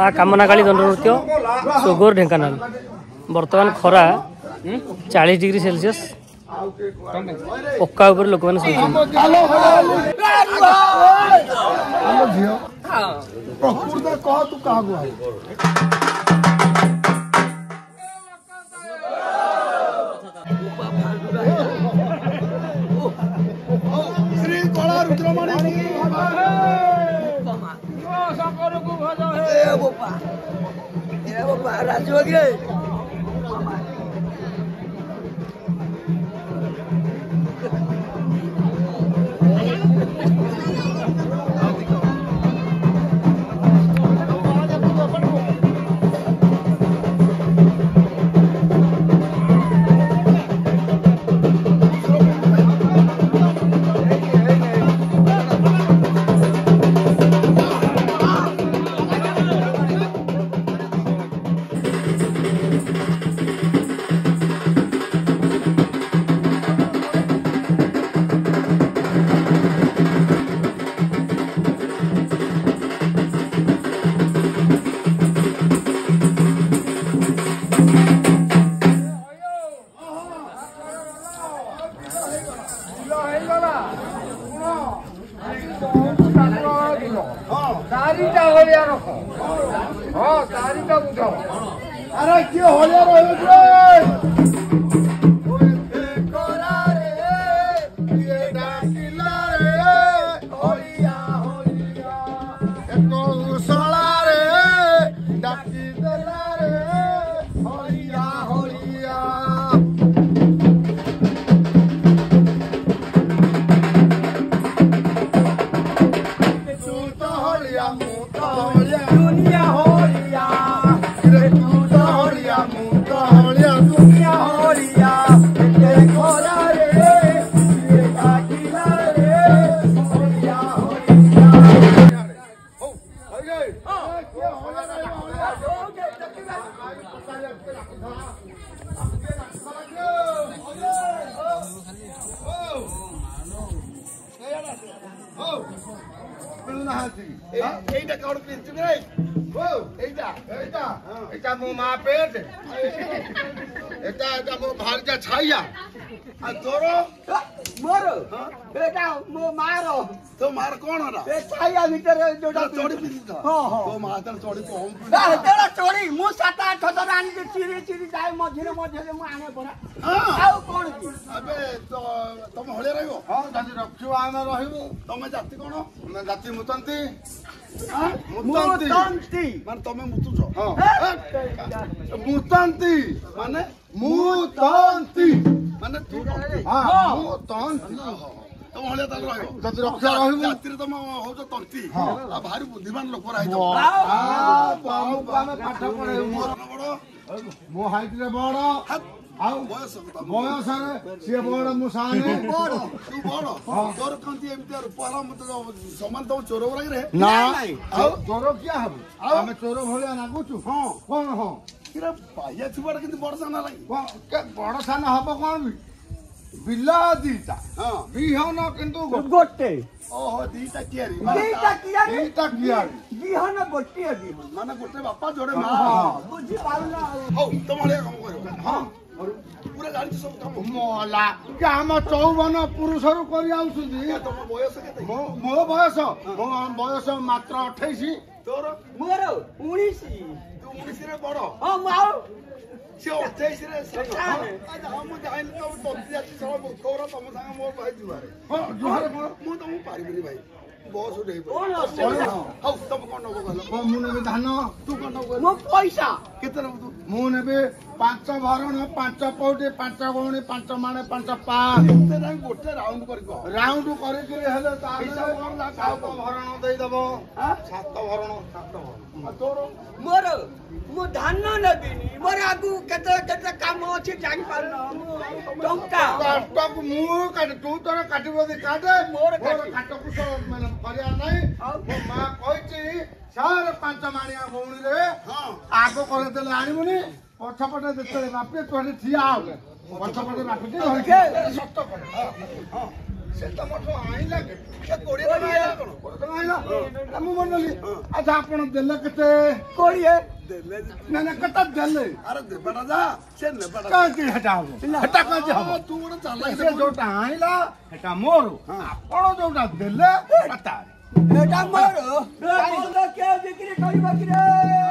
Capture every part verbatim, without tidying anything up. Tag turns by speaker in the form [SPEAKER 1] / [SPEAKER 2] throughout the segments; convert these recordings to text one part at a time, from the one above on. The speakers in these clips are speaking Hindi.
[SPEAKER 1] कामनाकाली दंड नृत्य सोगोर ढेंकानाल बर्तमान खरा चालीस डिग्री सेल्सियस पक्का लोक मैंने अरे क्यों हो जा रहे मो माँ पेट एटा मो भार्या छाइया आ तोरो मोरो बेटा मो मारो तो मार कोन हरा ए छाइया भीतर जोटा चोड़ी पिदी तो हां तो मार त चोड़ी कोम ना तेरा चोड़ी मु सात आठ हजार आनी के चिरी चिरी जाय मझिरे मझिरे मु आने पड़ा हां आउ कोन की अबे तो तुम हळे रहबो हां जाति रखियो आमे रहबो तमे जाति कोन मैं जाति मुतंती हां मुतंती माने तमे मुतुछो हां मुतंती माने मुतंती माने तू हां मुतंती तुम हळे तल रहबो जाति रक्षा रहबो जाति तुम हो जो तंती आ भारी बुद्धिमान लोक राइ दो आ पाऊ पामे पाठ पढे बड़ मो हाइट रे बड़ आउ बयस बयस रे से बड़ मु साने बड़ तू बड़ तोर कंती एमते रूपला मत समान तो चोर वरा रे ना आउ चोर किया हबो हमें चोर भलिया नागुचु हां कोन हां किरा पाया छुबड़ किंतु बड़ साना लागि के बड़ साना हबो कोन भी बिल्ला दीटा हां बिहन किंतु गोटे ओहो दीटा कियारी दीटा कियारी दीटा कियारी बिहन गोटे बिहन माने गोटे बापा जोड़े मां बुझी पाउना हो तमले काम करो हां पूरा गाड़ी सब काम मोला क्या हम चौवन पुरुष रु करी आउसुदी तुम बयस केते मो मो बयस मो बयस मात्र अट्ठाईस तोर मोर उन्नीस तू उन्नीस रे बड़ हां माऊ से अट्ठाईस रे हम जाइन तो तोती जाति सब कोरा तम संग मोर भाई जुआरे हां जुआरे मो तुम पारिबरी भाई बॉस उठे कोन हाउ तुम कोन नको गलो मु नेबे धान तू कोन नको मो पैसा केते नको तू मु नेबे पांच भरण पांच पौटे पांच गौणी पांच माणे पांच पा एते जाई गोटे राउंड करको राउंड करे के हेले ता कोन ला सात भरण देई दबो सात भरण सात भरण तोरो मोर मु धान नदिनी मोर आगु केते केते काम अछि जानि पारन टंका स्टॉक मु काट तू तोर काटिबो दे काटे मोर काट कुछ माने परिया नाही मो मां कहछि सार पांच माणिया गौणी रे हां आगो करे देले आनिबुनी पछपटे देते बापे तोरे ठिया हो पछपटे बापे धरके सत्त करे हां से त मठो आइला के कोड़े आइला कोन कोड़े आइला ମୁଁ ମନଲି ଆଚ୍ଛା ଆପଣ ଦେଲେ କେତେ
[SPEAKER 2] କୋଡ଼ିଏ
[SPEAKER 1] ଦେଲେ ନା ନା କେତେ ଦେଲେ ଆରେ ଦେବାଟା ଯା ସେ ନେବାଟା କାହିଁକି ହେଟା ହବ ହେଟା କାହିଁକି ହବ ତୁ ଗୋଟେ ଚାଲାକି ସେ ଯୋଉଟା ଆଣିଲା ହେଟା ମୋର ଆପଣ ଯୋଉଟା ଦେଲେ ହେଟା
[SPEAKER 2] ଏଟା ମୋର ବନ୍ଦ କେ ବିକ୍ରି କରିବ କି ରେ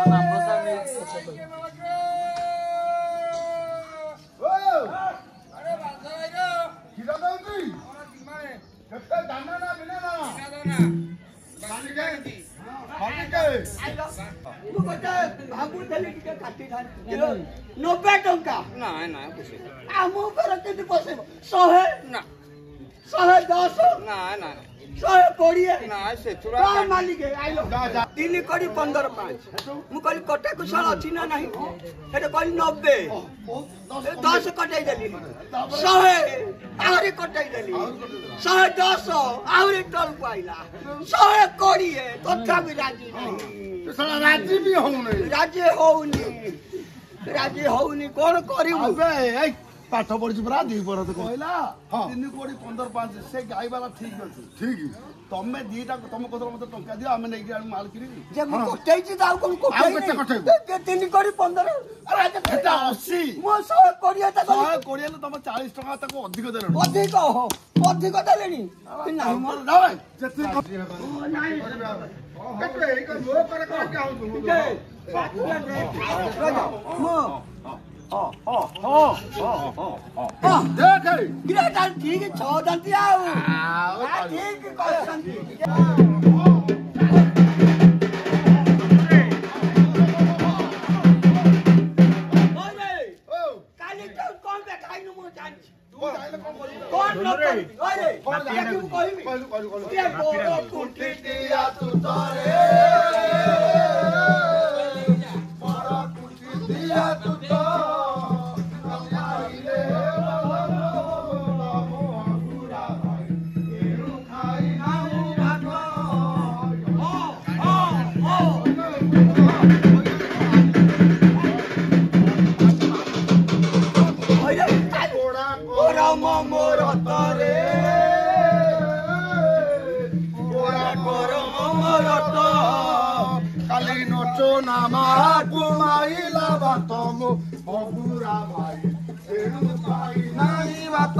[SPEAKER 1] ଓ ଆରେ ବାନ୍ଧା ଭାଇ ର କିରା ଦଉଚି କେତେ ଦାନା ନା ବିନା ଦାନା ବାନ୍ଧିକେ ବାନ୍ଧିକେ
[SPEAKER 2] ମୁଁ କଟା ଭାବୁ ଦେଲି ଟିକେ କାଟି ଥାନ୍ତି ନବେ ଟଙ୍କା
[SPEAKER 3] ନା ନା ପୋଷେ
[SPEAKER 2] ଆମ ଉପରେ କେତେ ପୋଷେଇବ ଶହେ
[SPEAKER 3] ନା
[SPEAKER 2] ଶହେ ଦଶ
[SPEAKER 3] ନା ନା
[SPEAKER 2] ଶହେ କୋଡ଼ିଏ
[SPEAKER 3] ନା ସେଥୁରା
[SPEAKER 2] କଣ ମାଲିକ ଆଇଲ ତିନି କୋଡ଼ି ପନ୍ଦର ପାଞ୍ଚ ମୁଁ କହିଲି କଟା କୁଶଳ ଅଛି ନା ନାହିଁ ସେଟା କହିଲି ନବେ ଦଶ କଟାଇ ଦେଲି ଶହେ ଆହୁରି କଟାଇ ଦେଲି ଶହେ ଦଶ ଆହୁରି ତଳକୁ ଆଇଲା ଶହେ କୋଡ଼ିଏ ତଥାପି ରାଜି ନାହିଁ
[SPEAKER 1] ରାଜି ବି ହଉନି
[SPEAKER 2] ରାଜି ହଉନି ରାଜି ହଉନି କଣ କରିବୁ
[SPEAKER 1] ପାଠ ପଢିଛୁ ପରା ଦି ପର କହିଲା ତିନି କୋଟି ପନ୍ଦର ପାଞ୍ଚ ସେ ଗାଈ ବାଲା ଠିକ ଅଛି ଠିକ ତମେ ଦିଟା ତମେ କହୁଥିଲ ମତେ ଟଙ୍କା ଦିଅ ଆମେ ନେଇକି ଆଣୁ ମାଲ କିଣିବି
[SPEAKER 2] ଯେ ମୁଁ କଟେଇଛି ତ ଆଉ କଣ କଟେଇବି ତିନି କୋଟି ପନ୍ଦର
[SPEAKER 1] ସେଟା ଅଶୀ
[SPEAKER 2] ମୁଁ ଶହେ କୋଡ଼ିଏ
[SPEAKER 1] ଶହେ କୋଡ଼ିଏ ହେଲେ ତମେ ଚାଳିଶ ଟଙ୍କା ତାକୁ ଅଧିକ ଦେଲେଣି
[SPEAKER 2] ଅଧିକ ଅଧିକ ଦେଲେଣି ନାହିଁ ମୋର ठीक छो दंती आओ ठीक कहसंती ओरे ओ काली तो कौन पे खाइनु मो जानछि तू जाइले कोन करिबे कोन न ओरे कोन जाके मु कहिबी कहलु कहलु कहलु के बोरो कुटी दिया तू तोरे बोरो कुटी दिया तू तो काली नोचो नामा कुमाइला बातमो बबुरा भाई एनु भाई नाही बात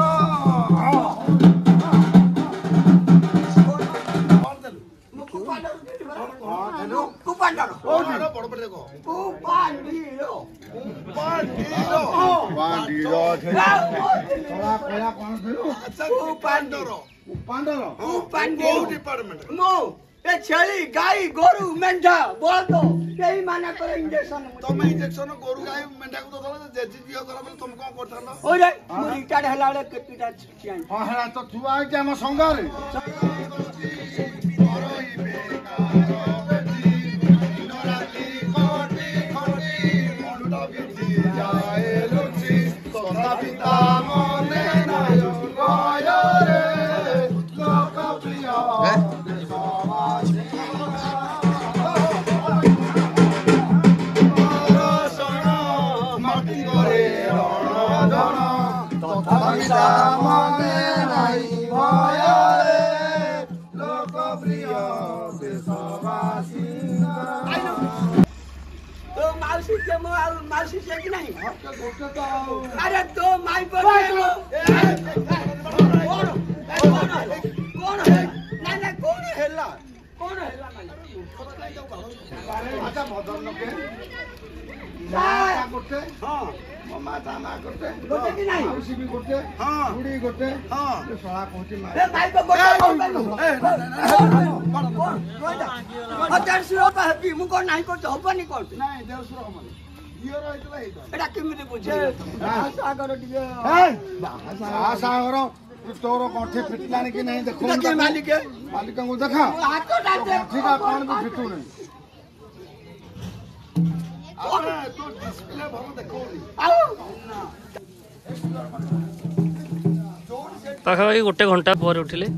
[SPEAKER 2] कुपांडर ओ बड़ बड़ देखो कुपांडीरो कुपांडीरो कुपांडीरो थोड़ा कोला कोन थियो अच्छा कुपांडर कुपांडर कुपांडीरो डिपार्टमेंट मो ए छेली गाई गोरु मेंढा बोल दो यही माना करे इंजेक्शन तुम इंजेक्शन गोरु गाई मेंढा को तो दला जेजी दियो करा बोले तुम कोन करथालो ओरे मु रिटायर्ड हला रे केटीटा छियाई हां हला तो तुआ के हम संगारे मासी से कि नहीं अरे तो माई पर कौन कौन है ना ना कौन हैला कौन हैला अच्छा मदन के ना करते हां मम्मा दाना करते गोटे कि नहीं मासी भी करते हां बुड़ी करते हां ये साला कोठी मार ए माई को गोटे ए कौन हजार सौ रुपया है मु कोन नहीं करते होबनी करते नहीं डेढ़ सौ हमनी दियो रहितला हेतो एटा केमिति बुझे सागर दियो ए सागर तोर कोठी फिटलानी कि नहीं देखो के मालिक मालिक को देखा हाथ डाटे ठीक है कोन भी फिटू नहीं अरे तो डिस्प्ले भर देखो आओ
[SPEAKER 4] पाखा भाई गोटे घंटा पर उठिले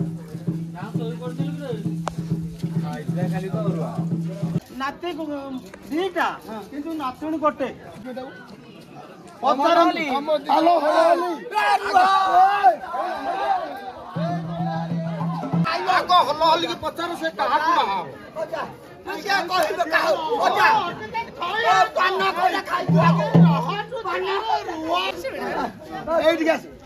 [SPEAKER 2] नाते दीटा किंतु नातुणी गोटे
[SPEAKER 1] पतरली हेलो हेलो ଆଗ ହଲ ହଲିକି ପଚାର ସେ କାହାକୁ ବାହା
[SPEAKER 2] ଅଜା ସିଏ କହିବେ କାହାକୁ ଅଜା ଏ ପାନ ଖୋଲା ଖାଇବୁ ଆଗେ ପାନ
[SPEAKER 1] ଏଇଠିକି ଆସ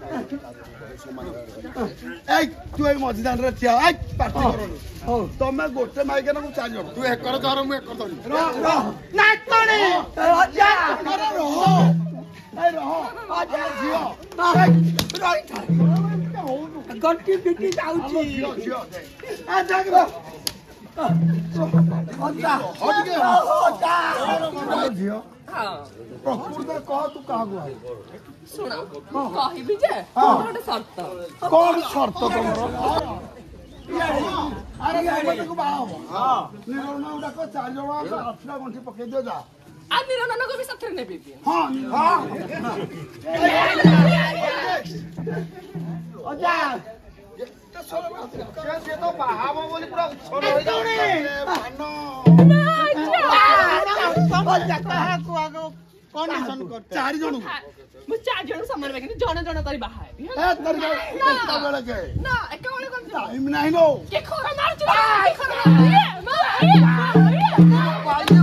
[SPEAKER 1] ଏଇ ତୁ ଏଇ ମଝି ଦାଣ୍ଡରେ ଠିଆ ଏଇ ପାଟି କରନି ହଉ ତମେ ଗୋଟେ ମାଇକେନକୁ ଚାରି ଜଣ ତୁ ଏକର ଧର ମୁଁ ଏକର ଧରିବି ରହ ରହ
[SPEAKER 2] ନାତଣୀ ଅଜା
[SPEAKER 1] ରହ ଏଇ ରହ
[SPEAKER 2] ଅଜା
[SPEAKER 1] ଝିଅ
[SPEAKER 2] ରହିଥା ଗଣ୍ଟି ପିଟି ଯାଉଛି
[SPEAKER 1] ଝିଅ ଝିଅ
[SPEAKER 2] ଆ ଜାଗ ଅଜା ଅଜା
[SPEAKER 1] ଝିଅ ପ୍ରକୃତରେ କହ ତୁ କାହାକୁ ଆଇବୁ
[SPEAKER 3] ଶୁଣ କହିବି ଯେ ଗୋଟେ ସର୍ତ୍ତ
[SPEAKER 1] କଣ ସର୍ତ୍ତ ତମର ଆରେ ତାକୁ ବାହା ହବ ନିରନା ଗୁଡାକ ଚାରି ଜଣ ଆଠଟା ଗଣ୍ଠି ପକେଇ ଦିଅ ଯା
[SPEAKER 3] ଆଉ ନିରନକୁ ବି ସାଥିରେ ନେବି
[SPEAKER 1] ହଁ
[SPEAKER 2] ଅଜା
[SPEAKER 1] ସେ ତ ବାହା ହବ ବୋଲି ପୁରା ଉତ୍ସବ
[SPEAKER 2] କାହାକୁ ଆଗ କଣ୍ଡିସନ କର
[SPEAKER 1] ଚାରି ଜଣ
[SPEAKER 3] ମୁଁ ଚାରି ଜଣ ସମାନ ବେଗିନି ଜଣେ ଜଣେ କରି ବାହା ହେବି
[SPEAKER 1] ବେଳେ କେ
[SPEAKER 3] ନା ଏକା ବେଳେ କଣ
[SPEAKER 1] ଟାଇମ ନାହିଁ ନ
[SPEAKER 3] କେ ଖରା ମାରୁଛୁ କେ ଖରା ମାରୁଛୁ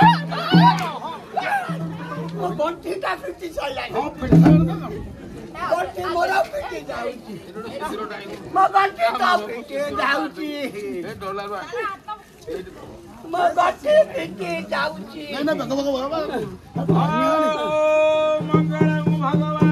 [SPEAKER 2] ଗଣ୍ଠିଟା ପିଟି ସାଇଲାଣି
[SPEAKER 1] ହଁ ପିଠା
[SPEAKER 2] ଗଣ୍ଠି ମୋର ପିଟି ଯାଉଛି ମୋ ଗଣ୍ଠିଟା ପିଟି ଯାଉଛି ମୋ ଗଣ୍ଠି ପିଟି ଯାଉଛି
[SPEAKER 1] ନାଇଁ ନା ବେଗ ବେଗ
[SPEAKER 5] ମଙ୍ଗଳ ଭଗବାନ